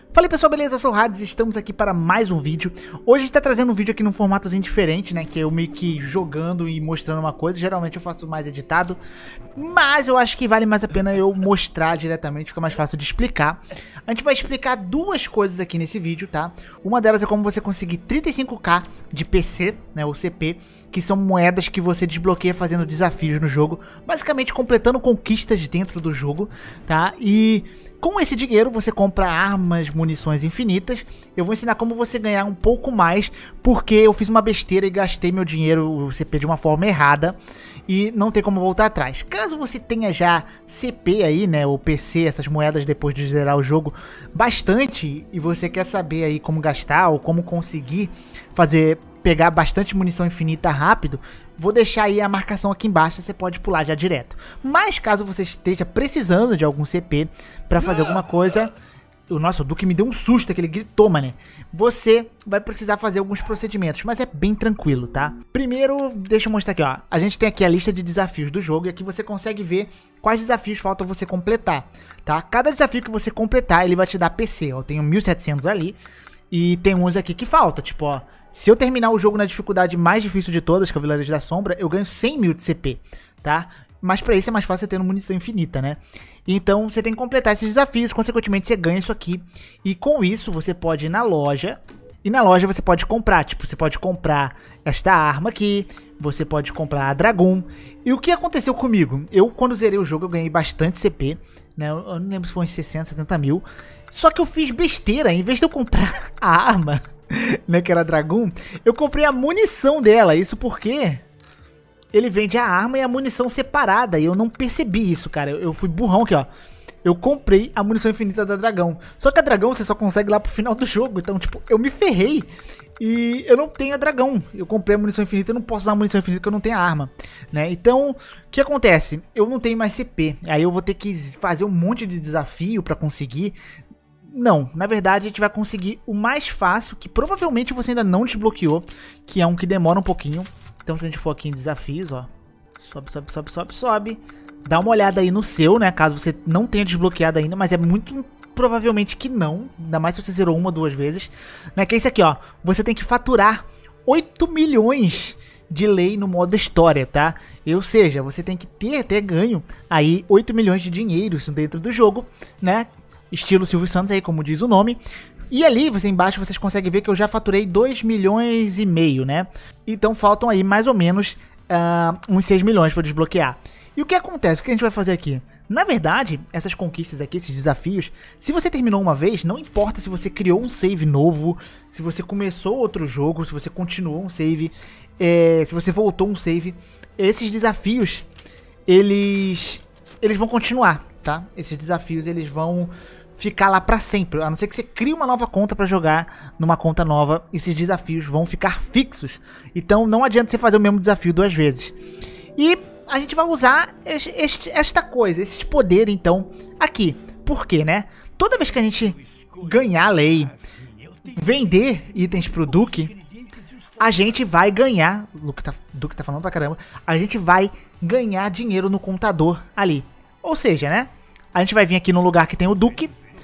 Fala aí pessoal, beleza? Eu sou o Hades e estamos aqui para mais um vídeo. Hoje a gente tá trazendo um vídeo aqui num formatozinho diferente, né? Que é eu meio que jogando e mostrando uma coisa. Geralmente eu faço mais editado, mas eu acho que vale mais a pena eu mostrar diretamente, fica mais fácil de explicar. A gente vai explicar duas coisas aqui nesse vídeo, tá? Uma delas é como você conseguir 35k de PC, né? Ou CP, que são moedas que você desbloqueia fazendo desafios no jogo, basicamente completando conquistas dentro do jogo, tá? E com esse dinheiro você compra armas, munições infinitas. Eu vou ensinar como você ganhar um pouco mais, porque eu fiz uma besteira e gastei meu dinheiro, o CP, de uma forma errada e não tem como voltar atrás. Caso você tenha já CP aí, né, o PC, essas moedas depois de zerar o jogo bastante, e você quer saber aí como gastar ou como conseguir pegar bastante munição infinita rápido, vou deixar aí a marcação aqui embaixo, você pode pular já direto. Mas caso você esteja precisando de algum CP para fazer alguma coisa... Nossa, o Duque me deu um susto, que ele gritou, mané. Você vai precisar fazer alguns procedimentos, mas é bem tranquilo, tá? Primeiro, deixa eu mostrar aqui, ó. A gente tem aqui a lista de desafios do jogo e aqui você consegue ver quais desafios faltam você completar, tá? Cada desafio que você completar, ele vai te dar PC, ó. Eu tenho 1700 ali e tem uns aqui que falta, tipo, ó. Se eu terminar o jogo na dificuldade mais difícil de todas, que é o Vilarejo da Sombra, eu ganho 100 mil de CP, tá? Mas pra isso é mais fácil você ter munição infinita, né? Então você tem que completar esses desafios, consequentemente você ganha isso aqui. E com isso você pode ir na loja, e na loja você pode comprar, tipo, você pode comprar esta arma aqui, você pode comprar a Dragoon. E o que aconteceu comigo? Eu, quando zerei o jogo, eu ganhei bastante CP, né? Eu não lembro se foi uns 60, 70 mil. Só que eu fiz besteira, em vez de eu comprar a arma, né, que era a Dragoon, eu comprei a munição dela. Isso porque ele vende a arma e a munição separada, e eu não percebi isso, cara. Eu fui burrão aqui, ó. Eu comprei a munição infinita da Dragão. Só que a Dragão você só consegue lá pro final do jogo. Então, tipo, eu me ferrei e eu não tenho a Dragão. Eu comprei a munição infinita, eu não posso usar a munição infinita porque eu não tenho a arma, né? Então, o que acontece? Eu não tenho mais CP. Aí eu vou ter que fazer um monte de desafio pra conseguir. Não, na verdade a gente vai conseguir o mais fácil, que provavelmente você ainda não desbloqueou, que é um que demora um pouquinho. Então se a gente for aqui em desafios, ó, sobe, sobe, sobe, sobe, sobe. Dá uma olhada aí no seu, né, caso você não tenha desbloqueado ainda, mas é muito provavelmente que não, ainda mais se você zerou uma ou duas vezes, né, que é isso aqui, ó. Você tem que faturar 8 milhões de lei no modo história, tá? Ou seja, você tem que ter ganho aí 8 milhões de dinheiros dentro do jogo, né, estilo Silvio Santos aí, como diz o nome. E ali, embaixo, vocês conseguem ver que eu já faturei 2 milhões e meio, né? Então faltam aí mais ou menos uns 6 milhões para desbloquear. E o que acontece? O que a gente vai fazer aqui? Na verdade, essas conquistas aqui, esses desafios, se você terminou uma vez, não importa se você criou um save novo, se você começou outro jogo, se você continuou um save, se você voltou um save, esses desafios, eles vão continuar, tá? Esses desafios, eles vão ficar lá pra sempre, a não ser que você crie uma nova conta pra jogar numa conta nova, esses desafios vão ficar fixos. Então não adianta você fazer o mesmo desafio duas vezes. E a gente vai usar esta coisa, esse poder então aqui. Por quê, né? Toda vez que a gente ganhar a lei, vender itens pro Duque, a gente vai ganhar, Duque tá falando pra caramba, a gente vai ganhar dinheiro no contador ali. Ou seja, né? A gente vai vir aqui no lugar que tem o Duque,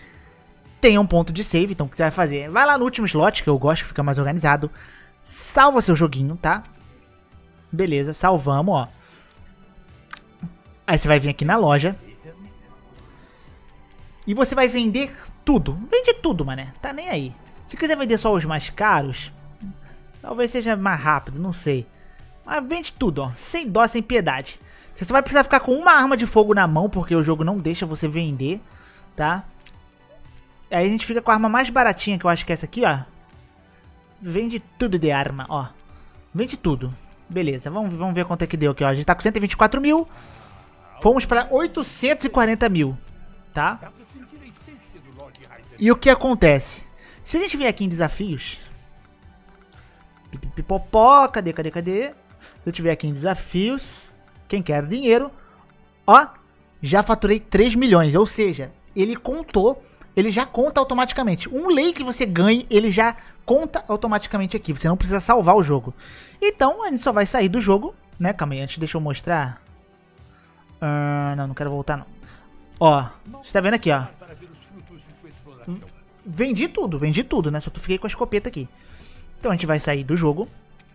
tem um ponto de save, então o que você vai fazer? Vai lá no último slot, que eu gosto, que fica mais organizado. Salva seu joguinho, tá? Beleza, salvamos, ó. Aí você vai vir aqui na loja. E você vai vender tudo. Vende tudo, mané. Tá nem aí. Se quiser vender só os mais caros, talvez seja mais rápido, não sei. Mas vende tudo, ó. Sem dó, sem piedade. Você só vai precisar ficar com uma arma de fogo na mão, porque o jogo não deixa você vender, tá? Aí a gente fica com a arma mais baratinha, que eu acho que é essa aqui, ó. Vende tudo de arma, ó. Vende tudo. Beleza, vamos ver quanto é que deu aqui, ó. A gente tá com 124 mil. Fomos pra 840 mil, tá? E o que acontece? Se a gente vier aqui em desafios... Pipipopó, cadê? Se eu tiver aqui em desafios... Quem quer dinheiro? Ó, já faturei 3 milhões, ou seja, ele contou... Ele já conta automaticamente. Um lei que você ganhe, ele já conta automaticamente aqui. Você não precisa salvar o jogo. Então, a gente só vai sair do jogo, né? Calma aí, antes deixa eu mostrar. Não quero voltar não. Ó, você tá vendo aqui, ó. vendi tudo, né? Só fiquei com a escopeta aqui. Então a gente vai sair do jogo.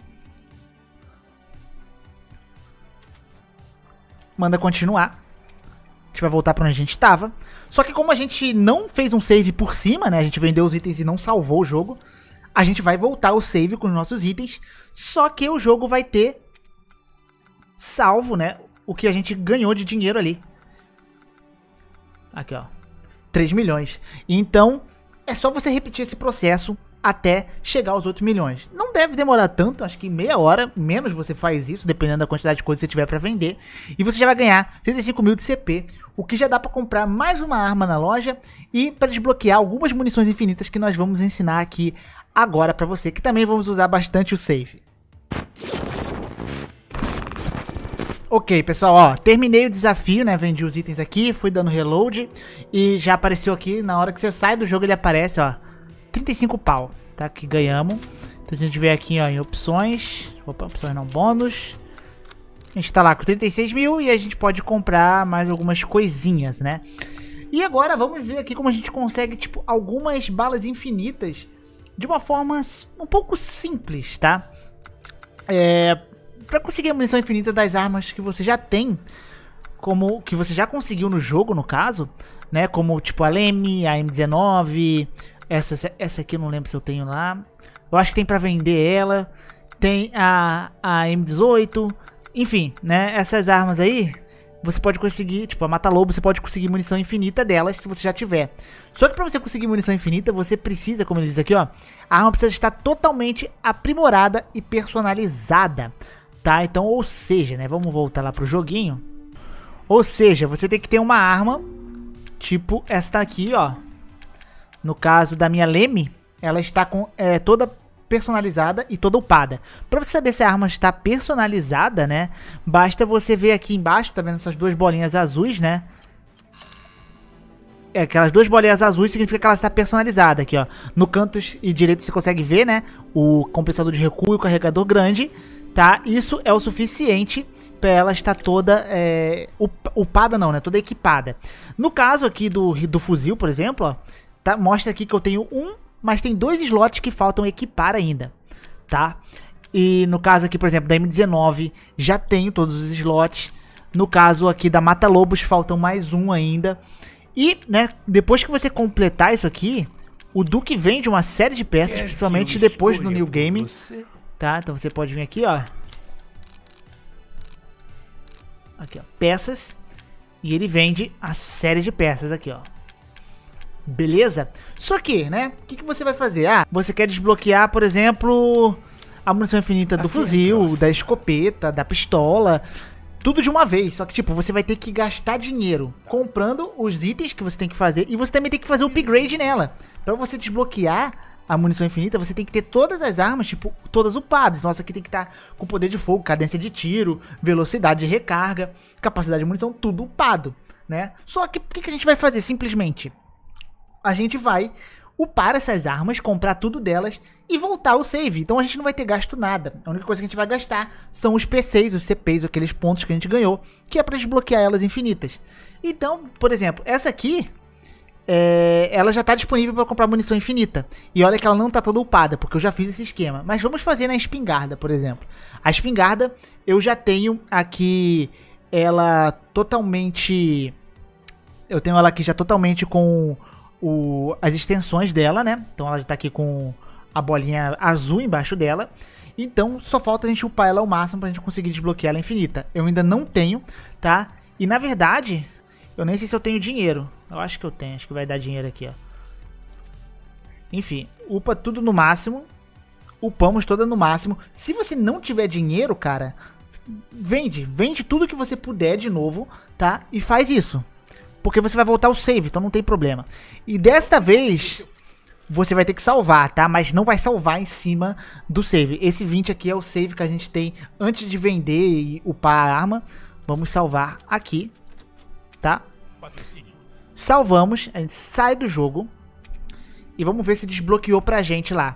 Manda continuar. A gente vai voltar pra onde a gente tava. Só que como a gente não fez um save por cima, né? A gente vendeu os itens e não salvou o jogo. A gente vai voltar o save com os nossos itens. Só que o jogo vai ter salvo, né? O que a gente ganhou de dinheiro ali. Aqui, ó. 3 milhões. Então, é só você repetir esse processo até chegar aos outros milhões. Não deve demorar tanto, acho que meia hora, menos você faz isso, dependendo da quantidade de coisas que você tiver pra vender. E você já vai ganhar 35 mil de CP, o que já dá pra comprar mais uma arma na loja e pra desbloquear algumas munições infinitas que nós vamos ensinar aqui agora pra você, que também vamos usar bastante o save. Ok, pessoal, ó, terminei o desafio, né, vendi os itens aqui, fui dando reload e já apareceu aqui, na hora que você sai do jogo ele aparece, ó, 35 pau, tá, que ganhamos. Então a gente vê aqui, ó, em opções, opa, opções não, bônus, a gente tá lá com 36 mil e a gente pode comprar mais algumas coisinhas, né. E agora vamos ver aqui como a gente consegue, tipo, algumas balas infinitas de uma forma um pouco simples, tá. Pra conseguir a munição infinita das armas que você já tem, como que você já conseguiu no jogo, no caso, né, como tipo a LEM, a M19, essa aqui eu não lembro se eu tenho lá, eu acho que tem pra vender ela, tem a M18, enfim, né, essas armas aí, você pode conseguir, tipo a Mata-Lobo, você pode conseguir munição infinita delas se você já tiver. Só que pra você conseguir munição infinita, você precisa, como ele diz aqui, ó, a arma precisa estar totalmente aprimorada e personalizada. Tá, então, ou seja, né, vamos voltar lá pro joguinho. Ou seja, você tem que ter uma arma, tipo esta aqui, ó. No caso da minha LEM, ela está com, toda personalizada e toda upada. Pra você saber se a arma está personalizada, né, basta você ver aqui embaixo, tá vendo essas duas bolinhas azuis, né. Aquelas duas bolinhas azuis significa que ela está personalizada aqui, ó. No canto direito você consegue ver, né, o compensador de recuo e o carregador grande. Tá, isso é o suficiente para ela estar toda upada não, né, toda equipada. No caso aqui do fuzil, por exemplo, ó, tá, mostra aqui que eu tenho mas tem 2 slots que faltam equipar ainda, tá? E no caso aqui, por exemplo, da M19, já tenho todos os slots. No caso aqui da Mata-Lobos, faltam mais um ainda. E, né, depois que você completar isso aqui, o Duke vende uma série de peças, principalmente depois do New Game. Tá, então você pode vir aqui, ó. Aqui, ó, peças. E ele vende a série de peças aqui, ó. Beleza? Só que, né, o que você vai fazer? Ah, você quer desbloquear, por exemplo, a munição infinita do fuzil, da escopeta, da pistola, tudo de uma vez. Só que, tipo, você vai ter que gastar dinheiro comprando os itens que você tem que fazer. E você também tem que fazer o upgrade nela. Pra você desbloquear a munição infinita, você tem que ter todas as armas, tipo, todas upadas. Nossa, aqui tem que estar com poder de fogo, cadência de tiro, velocidade de recarga, capacidade de munição, tudo upado, né? Só que o que a gente vai fazer? Simplesmente, a gente vai upar essas armas, comprar tudo delas e voltar ao save. Então a gente não vai ter gasto nada. A única coisa que a gente vai gastar são os PCs, os CPs, aqueles pontos que a gente ganhou, que é para desbloquear elas infinitas. Então, por exemplo, essa aqui, ela já está disponível para comprar munição infinita. E olha que ela não está toda upada, porque eu já fiz esse esquema. Mas vamos fazer na espingarda, por exemplo. A espingarda, eu já tenho aqui ela totalmente... Eu tenho ela aqui já totalmente com as extensões dela, né? Então ela já está aqui com a bolinha azul embaixo dela. Então só falta a gente upar ela ao máximo para a gente conseguir desbloquear ela infinita. Eu ainda não tenho, tá? E na verdade... Eu nem sei se eu tenho dinheiro. Eu acho que eu tenho. Acho que vai dar dinheiro aqui, ó. Enfim, upa tudo no máximo. Upamos toda no máximo. Se você não tiver dinheiro, cara, vende. Vende tudo que você puder de novo, tá? E faz isso. Porque você vai voltar ao save, então não tem problema. E desta vez, você vai ter que salvar, tá? Mas não vai salvar em cima do save. Esse 20 aqui é o save que a gente tem antes de vender e upar a arma. Vamos salvar aqui. Tá? Salvamos, a gente sai do jogo e vamos ver se desbloqueou pra gente lá.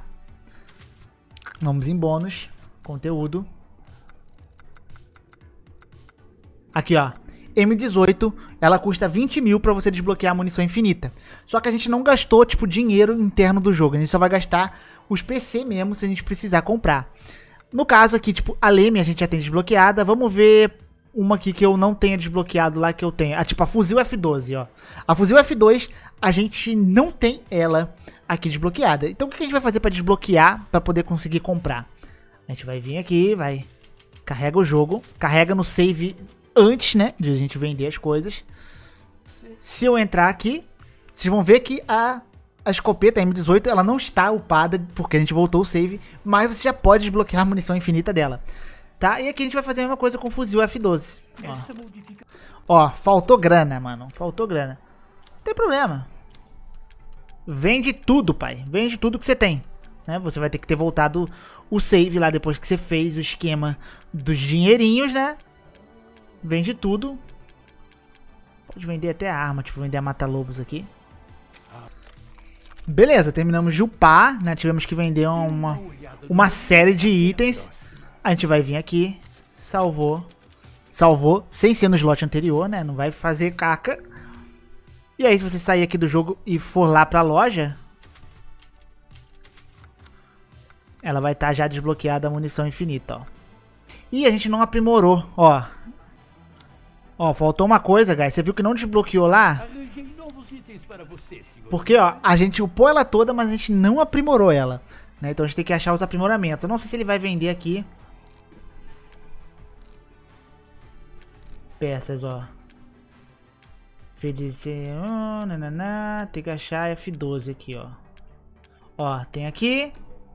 Vamos em bônus, conteúdo. Aqui, ó. M18, ela custa 20 mil pra você desbloquear a munição infinita. Só que a gente não gastou, tipo, dinheiro interno do jogo. A gente só vai gastar os PC mesmo se a gente precisar comprar. No caso aqui, tipo, a Leme a gente já tem desbloqueada. Vamos ver uma aqui que eu não tenha desbloqueado lá, que eu tenho. Tipo, a Fuzil F12, ó. A Fuzil F2, a gente não tem ela aqui desbloqueada. Então o que a gente vai fazer pra desbloquear, pra poder conseguir comprar? A gente vai vir aqui, vai... Carrega o jogo, carrega no save antes, né, de a gente vender as coisas. Se eu entrar aqui, vocês vão ver que a escopeta M18, ela não está upada, porque a gente voltou o save, mas você já pode desbloquear a munição infinita dela, tá? E aqui a gente vai fazer a mesma coisa com o fuzil F12. Ó, faltou grana, mano, faltou grana. Não tem problema. Vende tudo, pai, vende tudo que você tem, né? Você vai ter que ter voltado o save lá depois que você fez o esquema dos dinheirinhos, né? Vende tudo. Pode vender até a arma, tipo, vender a mata-lobos aqui. Beleza, terminamos de upar, né? Tivemos que vender uma série de itens. A gente vai vir aqui, salvou, sem ser no slot anterior, né? Não vai fazer caca. E aí, se você sair aqui do jogo e for lá pra loja, ela vai estar já desbloqueada a munição infinita, ó. E a gente não aprimorou, ó. Ó, faltou uma coisa, guys. Você viu que não desbloqueou lá? Porque, ó, a gente upou ela toda, mas a gente não aprimorou ela, né? Então a gente tem que achar os aprimoramentos. Eu não sei se ele vai vender aqui. Peças, ó. Tem que achar F12 aqui, ó. Ó, tem aqui.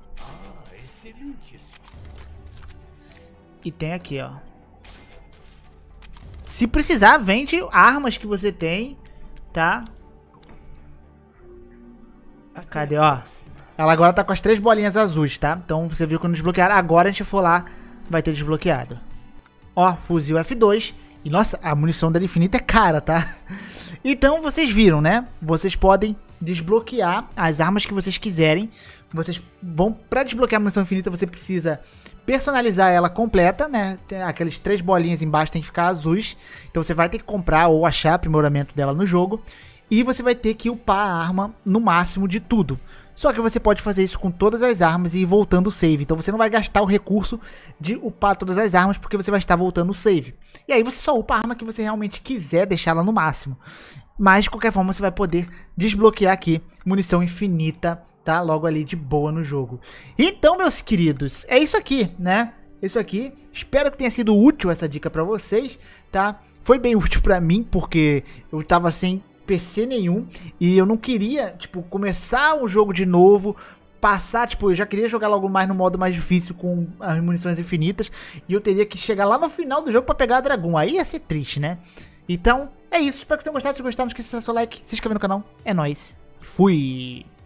E tem aqui, ó. Se precisar, vende armas que você tem, tá? Cadê, ó? Ela agora tá com as 3 bolinhas azuis, tá? Então você viu que não desbloquearam. Agora a gente for lá, vai ter desbloqueado. Ó, fuzil F2. E nossa, a munição dela infinita é cara, tá? Então vocês viram, né? Vocês podem desbloquear as armas que vocês quiserem. Vocês vão, pra desbloquear a munição infinita, você precisa personalizar ela completa, né? Tem aquelas 3 bolinhas embaixo, tem que ficar azuis. Então você vai ter que comprar ou achar aprimoramento dela no jogo. E você vai ter que upar a arma no máximo de tudo. Só que você pode fazer isso com todas as armas e ir voltando o save. Então você não vai gastar o recurso de upar todas as armas, porque você vai estar voltando o save. E aí você só upa a arma que você realmente quiser deixar ela no máximo. Mas de qualquer forma você vai poder desbloquear aqui munição infinita, tá? Logo ali de boa no jogo. Então, meus queridos, é isso aqui, né? Isso aqui. Espero que tenha sido útil essa dica pra vocês, tá? Foi bem útil pra mim, porque eu tava sem PC nenhum e eu não queria, tipo, começar o jogo de novo, passar, tipo, eu já queria jogar logo mais no modo mais difícil com as munições infinitas e eu teria que chegar lá no final do jogo pra pegar a Dragon. Aí ia ser triste, né? Então, é isso. Espero que tenham gostado. Se gostaram, não esqueça de deixar seu like, se inscrever no canal. É nóis. Fui!